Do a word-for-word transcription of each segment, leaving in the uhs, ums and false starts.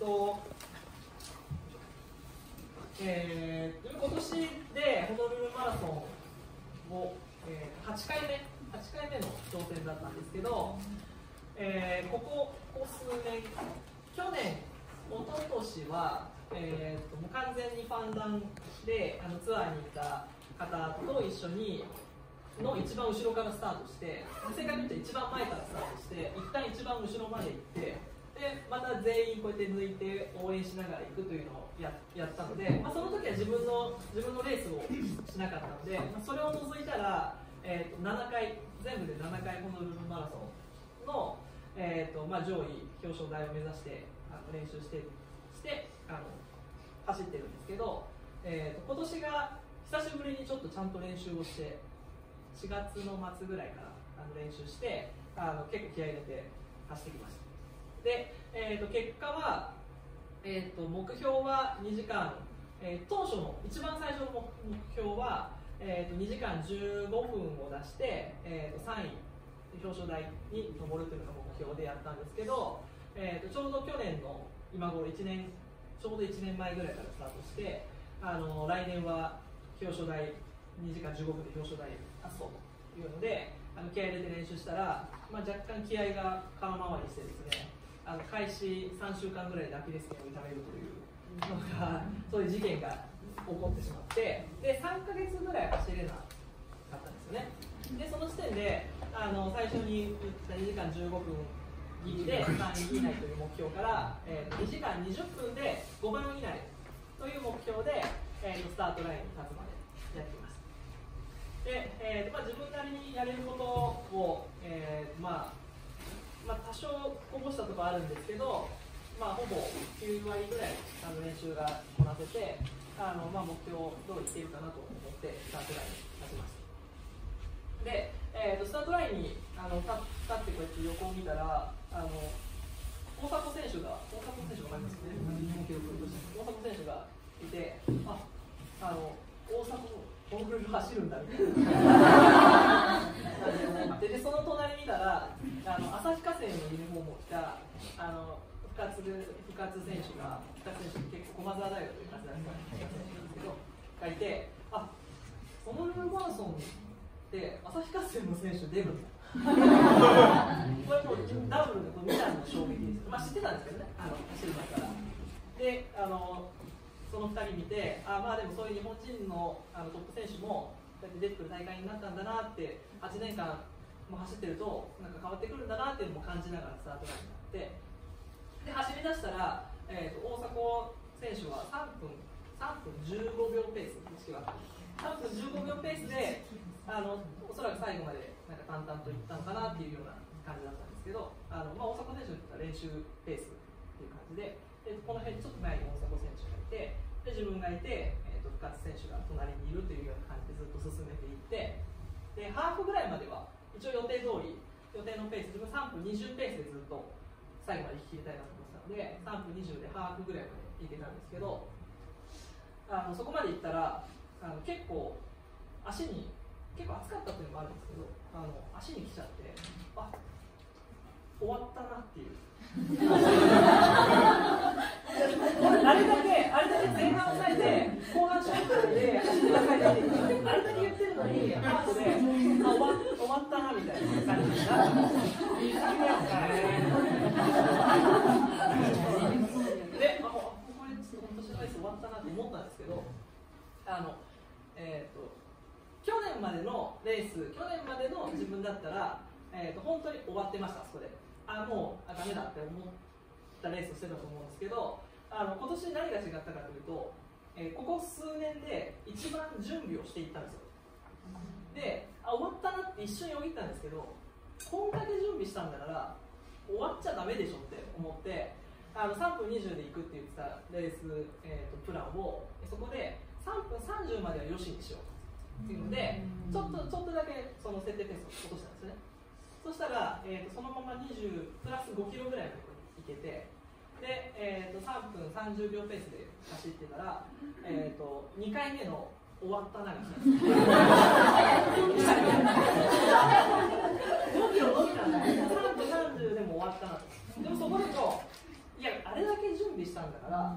と、えー、今年でホノルルマラソンを、えー、はちかいめ、はちかいめの挑戦だったんですけど、えー、ここ、ここ数年、去年、一昨年は、えー、ともう完全にファンダンであのツアーに行った方と一緒にの一番後ろからスタートして、正確に言うと一番前からスタートして、一旦一番後ろまで行って、でまた全員こうやって抜いて応援しながら行くというのを や, やったので、まあ、その時は自分の自分のレースをしなかったので、まあ、それを除いたら、えー、とななかい、全部でななかいホノルルマラソンの、えーとまあ、上位表彰台を目指してあの練習してしてあの走ってるんですけど、えー、と今年が久しぶりにちょっとちゃんと練習をして、しがつの末ぐらいからあの練習してあの結構気合い入れて走ってきました。で、えー、と結果は、えー、と目標はにじかん、えー、当初の一番最初の目標は、えー、とにじかんじゅうごふんを出して、えー、とさんい表彰台に上るというのが目標でやったんですけど、えー、とちょうど去年の今頃いちねんちょうどいちねんまえぐらいからスタートして、あの来年は表彰台にじかんじゅうごふんで表彰台達そうというので、あの気合い入れて練習したら、まあ、若干気合が空回りしてですね、あの開始さんしゅうかんぐらいでアキレス腱を痛めるというのが、そういう事件が起こってしまって、でさんかげつぐらい走れなかったんですよね。でその時点であの最初に言ったにじかんじゅうごふん切りでさんい以内という目標から、えー、にじかんにじゅっぷんでごばん以内という目標で、えー、スタートラインに立つまでやっています。で、えーまあ、自分なりにやれることを、えーまあまあ、多少こぼしたところあるんですけど、まあ、ほぼきゅうわりぐらいあの練習がこなせて、あの、まあ、目標通りいっているかなと思ってスタートラインに立ちました。で、えー、とスタートラインにあの立ってこうやって横を見たら、あの大迫選手が、大迫選手わかりますかね、日本記録として大迫選手がいて、あ、あの大迫コンクール走るんだみたいなで, でその隣見たら、あの旭化成のユニフォームを着たあの深津深津選手が、深津選手結構駒澤大学で活躍した選手なんですけど、がいて、あ、ホノルルマラソンで旭化成の選手出るんだこれもうダブルでこう見たの衝撃です。まあ知ってたんですけどね、あの走る前から。で、あのそのふたり見て、あ、まあでもそういう日本人 の, あのトップ選手もこうやって出てくる大会になったんだなって、はちねんかんも走ってるとなんか変わってくるんだなっていうのも感じながらスタートラインになって、で走り出したら、えー、と大迫選手はさんぷんじゅうごびょうペース、さんぷんじゅうごびょうペースで、あのおそらく最後までなんか淡々といったのかなっていうような感じだったんですけど、あの、まあ、大迫選手の練習ペースっていう感じで、でこの辺ちょっと前に大迫選手がいて、で自分がいて、えー、と深津選手が隣にいるというような感じでずっと進めていって、でハーフぐらいまでは一応予定通り、予定のペース、自分さんぷんにじゅうペースでずっと最後まで引き入れたいなと思ってたので、さんぷんにじゅうでハーフぐらいまでいけたんですけど、あのそこまでいったらあの結構足に結構暑かったっていうのもあるんですけど、あの足に来ちゃって、あ、終わったなっていうあれだけあれだけ前半抑えて後半勝負で走ってくださいってあれだけ言ってるのに、ハーフであ終わ終わったなみたいな感じになったんですで、あ、これちょっと今年のレース終わったなって思ったんですけど、あのえっ、ー、と去年までのレース、去年までの自分だったら、えー、と本当に終わってました、そこで。あ、もうあダメだって思ったレースをしてたと思うんですけど、あの今年何が違ったかというと、えー、ここ数年で一番準備をしていったんですよ。で、あ、終わったなって一瞬よぎったんですけど、こんだけ準備したんだから終わっちゃダメでしょって思って、あのさんぷんにじゅうで行くって言ってたレース、えー、とプランをそこでさんぷんさんじゅうまではよしにしようっていうので、ちょっとちょっとだけその設定ペースを落としたんですよね。そしたら、えー、とそのままにじゅうプラスごキロぐらいまでいけて、で、えー、とさんぷんさんじゅうびょうペースで走ってたら、えー、とにかいめの終わったなが来たんですごキロ伸びたんだけどさんぷんさんじゅうでも終わったなと。でもそこでもいや、あれだけ準備したん 、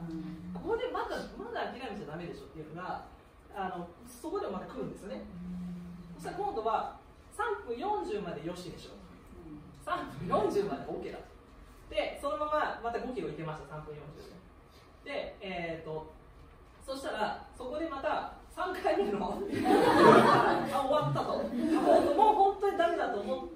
ここでまだまだ諦めちゃダメでしょっていうのがあのそこでまた来るんですよね。そしたら今度はさんぷんよんじゅうまでよしでしょ、さんぷんよんじゅうまで OK だで、そのまままたごキロいけました。さんぷんよんじゅうで、えー、とそしたらそこでまたさんかいめのあ終わったと、もう本当にダメだと思って、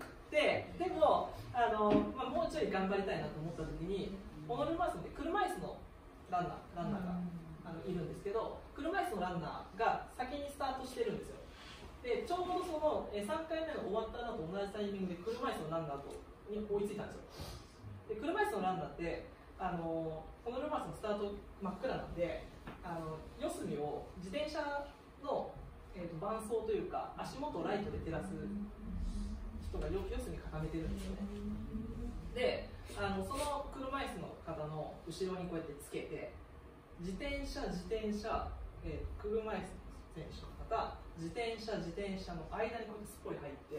でもあの、まあ、もうちょい頑張りたいなと思った時に、ホノルルマラソンって車椅子のランナーランナーがあのいるんですけど、車椅子のランナーが先にスタートしてるんですよ。でちょうどそのえさんかいめの終わった後と同じタイミングで車椅子のランナーとに追いついたんですよ。で車椅子のランナーってあのホノルルマラソンスタート真っ暗なんで、あの四隅を自転車の、えー、と伴走というか足元をライトで照らす人がよ四隅固めてるんですよね。であのその車椅子の方の後ろにこうやってつけて、自転車自転車、えー、車椅子選手の方、自転車自転車の間にこうやってすっぽり入って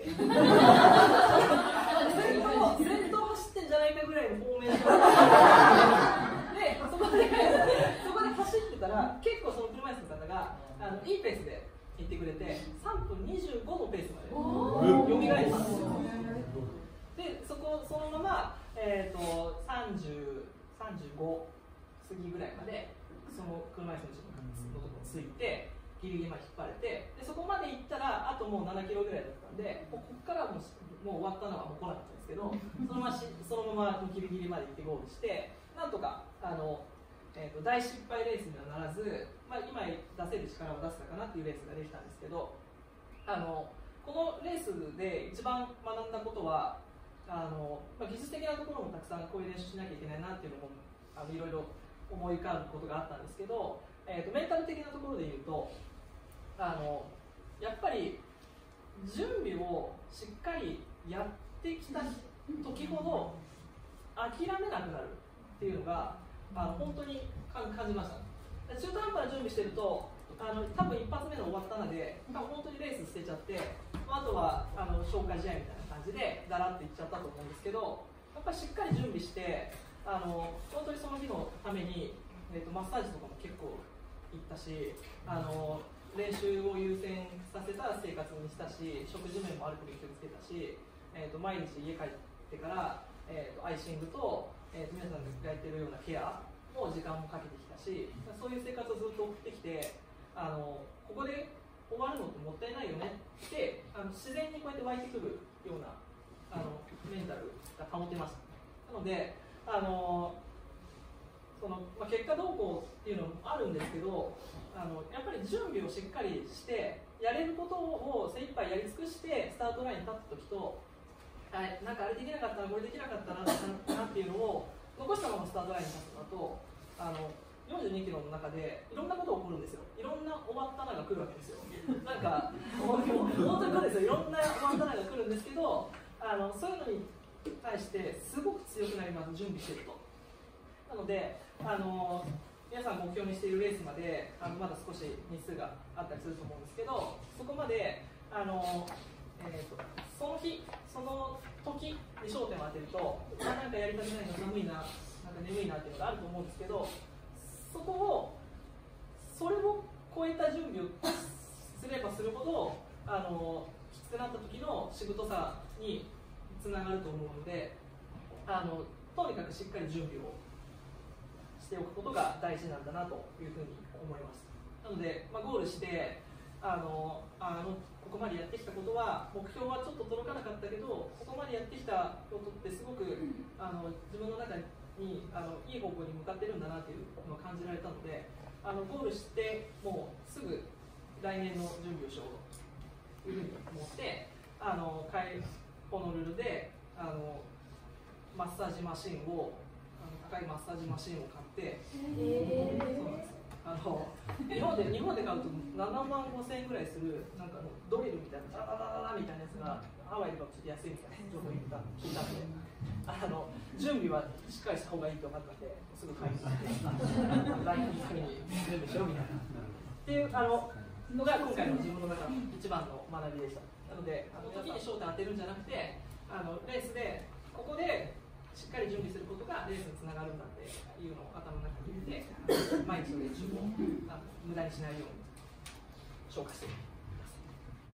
先頭先頭走ってんじゃないかぐらいのフォーメーションで、そこでそこで走ってたら結構その車椅子の方があのいいペースで行ってくれて、さんぷんにじゅうごのペースまでよみがえったんですよ。でそこそのまま、えー、とさんじゅう、さんじゅうご過ぎぐらいまでその車椅子のところについてギリギリまで引っ張れて、でそこまで行ったらあともうななキロぐらいだったんで、ここからもう、もう終わったのはもう来なかったんですけど、そのまましそのままギリギリまで行ってゴールして、なんとかあの、えー、と大失敗レースにはならず、まあ、今出せる力を出せたかなっていうレースができたんですけど、あのこのレースで一番学んだことはあの、まあ、技術的なところもたくさんこういう練習しなきゃいけないなっていうのもあのいろいろ思い浮かぶことがあったんですけど、えー、とメンタル的なところで言うと、あのやっぱり準備をしっかりやってきた時ほど諦めなくなるっていうのがあの本当に感じました。中途半端な準備してるとあの多分一発目の終わったので本当にレース捨てちゃって、あとはあの消化試合みたいな感じでだらっていっちゃったと思うんですけど、やっぱりしっかり準備してあの本当にその日のために、えー、とマッサージとかも結構行ったし、あの練習を優先させた生活にしたし、食事面もある程度気をつけたし、えー、と毎日家帰ってから、えー、とアイシングと、えー、と皆さんがやってるようなケアも時間もかけてきたし、そういう生活をずっと送ってきて、あのここで終わるのってもったいないよねってあの自然にこうやって湧いてくるようなあのメンタルが保てました。なのであのその、まあ、結果どうこうっていうのもあるんですけど、あのやっぱり準備をしっかりしてやれることを精一杯やり尽くしてスタートラインに立った時と、はい、なんかあれできなかったなこれできなかったなっていうのを残したままスタートラインに立つのと、あのよんじゅうにキロの中でいろんなことが起こるんですよ。いろんな終わったなが来るわけですよ。なんか本当に来るんですよ。いろんな終わったなが来るんですけど、あのそういうのに対してすごく強くなります、準備してると。なのであの皆さん目標にしているレースまであのまだ少し日数があったりすると思うんですけど、そこまであの、えー、とその日その時に焦点を当てると、なんかやりたくないな、寒いな、なんか眠いなっていうのがあると思うんですけど、そこをそれを超えた準備をすればするほどあのきつくなった時のしぶとさにつながると思うので、あのとにかくしっかり準備をしておくことが大事なんだなというふうに思います。なので、まあ、ゴールしてあのあのここまでやってきたことは目標はちょっと届かなかったけど、ここまでやってきたことってすごくあの自分の中にあのいい方向に向かってるんだなというのを感じられたので、あのゴールしてもうすぐ来年の準備をしようというふうに思って、あのホノルルであのマッサージマシンをあの高いマッサージマシンを買って、えー、そうなんですよ。あの日本で日本で買うとななまんごせんえんぐらいするなんかのドリルみたいなダラダラダラみたいなやつがハワイで買うとちょっと安いみたいな情報を聞いたんで、あの準備はしっかりした方がいいと分かったのですぐ買いに行って来年のために準備しようみたいなっていうあののが今回の自分の中の一番の学びでした。なのであの時に焦点当てるんじゃなくて、あのレースでここでしっかり準備することがレースにつながるんだっていいうのを頭の中に入れて、毎日の練習をあの無駄にしないように消化している。